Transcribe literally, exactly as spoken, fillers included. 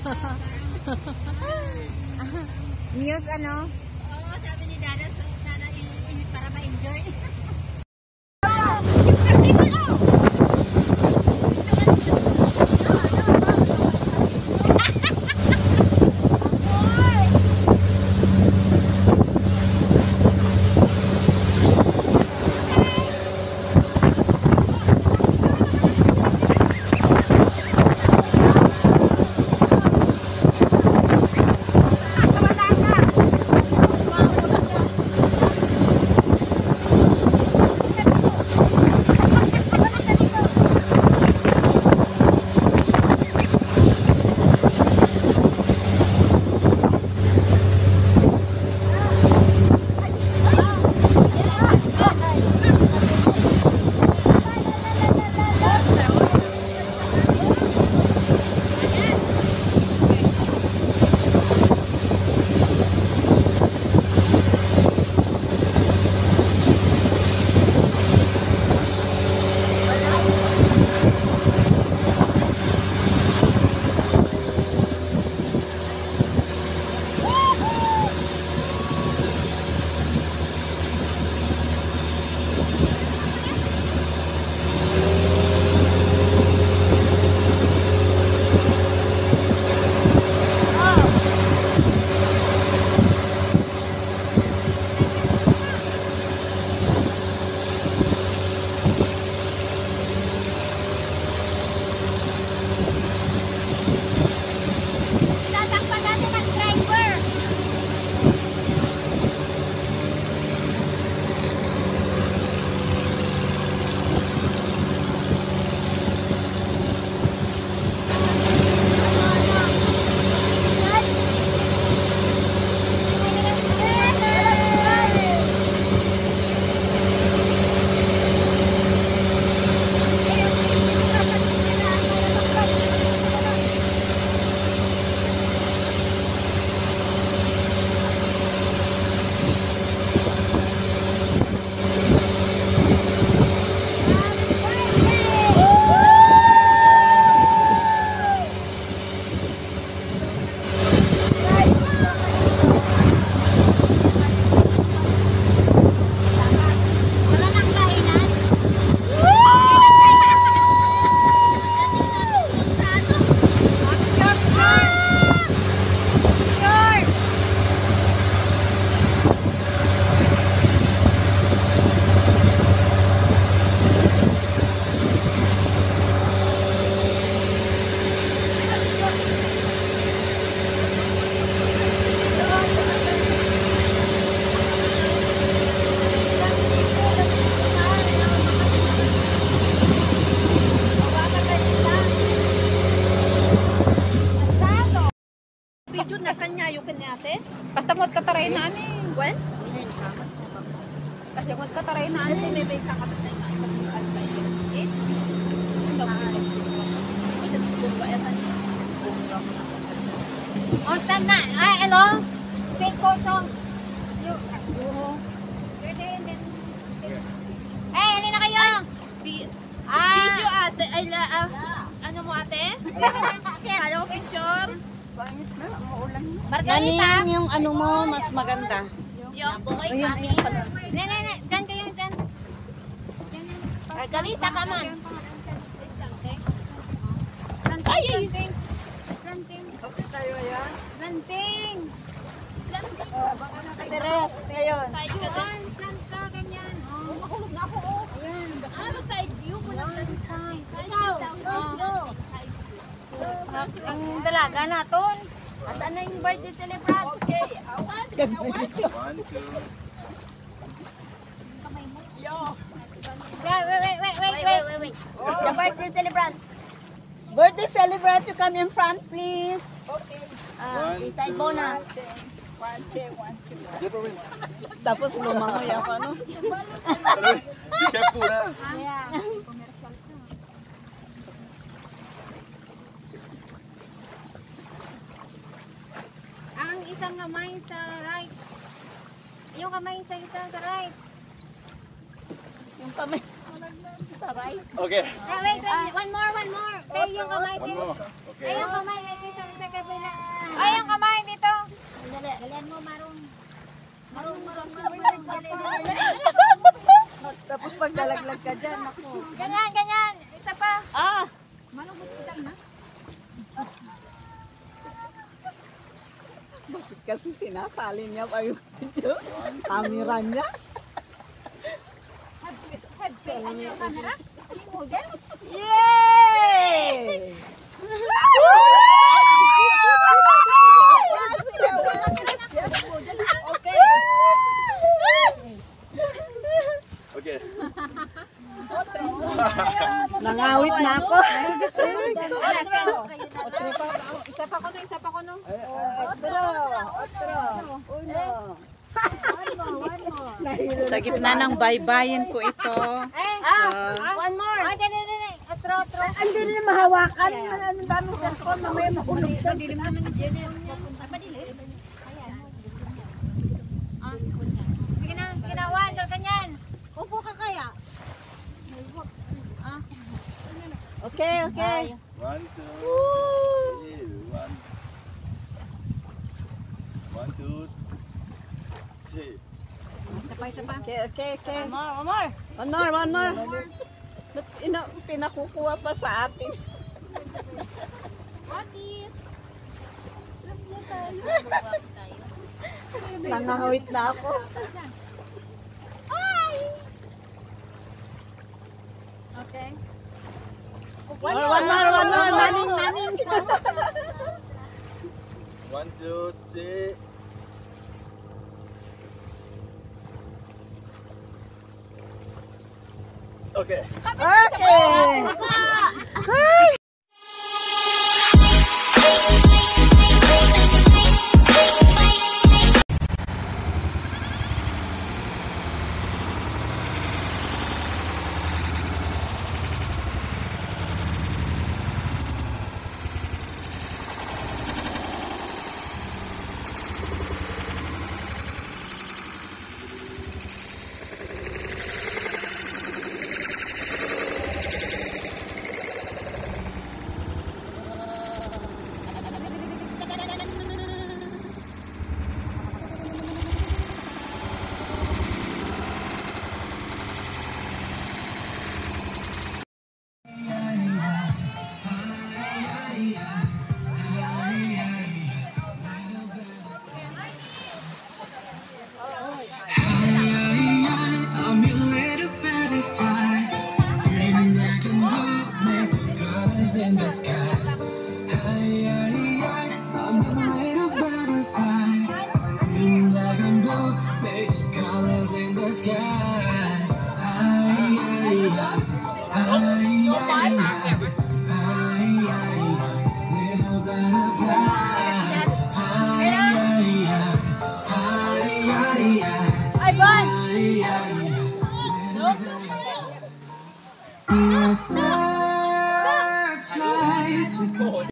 Muse ano? Oo, sabi ni Dada, sana para ma-enjoy. Basta ngot kataray na ani. Gwen? Basta ngot kataray na ani. May may isa kapit na yung oh, stand na. Ay, hello? Take photo. You. Hey, ano na kayo? Ah. Video ate. Ay, la, uh, ano mo ate? Kala ko picture. Margarita. Galing yung ano mo, mas maganda. Yung buhay kami. Ne, ne, ne. Diyan kayo, diyan. Margarita ka man. Ay, lanting. Lanting. Okay tayo ayan. Lanting. Oh, baka nakateres ngayon. Side ka Doon, slant ka, ganyan. Oh, makulog na ako, oh. Ayan. Ano side view mo lang? Ikaw. Oh. Ang dalaga naton. Asan na yung birthday celebrant? Okay. Awan. One, two. Yeah, wait, wait, wait, wait, wait, wait, wait. The birthday celebrant. Birthday celebrant, you come in front, please. Okay. Ah, One, side mo na. One, two, one, two. Get over in. Tapos lumangoy ako, no? Be careful, ha? Yeah. Ang isang kamay sa right. Yung kamay sa isa sa right. Yung kamay. Sa right. Okay. Ah, wait, wait, one more, one more. Tayo yung kamay One dito. more. Ay, Okay. yung kamay dito sa kabila. Ay, yung kamay dito. Dalian mo, marong. Marong, marong, Tapos pag nalaglag ka dyan, ako. Ganyan, ganyan. Isa pa. Ah! Bakit kasi sinasali niya pa yung video? Camera niya? Ano yung camera? Yung model? Yay! Okay. Okay. Nangawit na ako. Isa pa ko no, isa pa ko no. Otro, otro, uno. Sa gitna ng baybayin ko ito. Ah, one more. Ay, dali, dali. Otro, otro. Hindi rin mahawakan. Ang daming cellphone. Mamaya mahulog siya. Dilim naman ni Jenny. Sige na, sige na. One, dal kanyan. Upo ka kaya. Okay, okay. One, two, three, one. One, two, three. Isa pa, isa pa. Okay, okay, okay. More, more. One more, one more. Ba't ina, pinakukuha pa sa atin? Nangangawit na ako. Okay. One more, one more, one more. Naning, naning. One, two, three. Okay. Okay. I'm your little butterfly, green like a moon, make the colors in the sky. Hi, hi, hi, I'm your little butterfly, green like a moon, make the colors in the sky. Hi, hi, hi, hi, hi, hi, hi, hi, little butterfly. Hi, hi, hi, hi, hi, hi. Ay, Bon! Your searchlights we can see.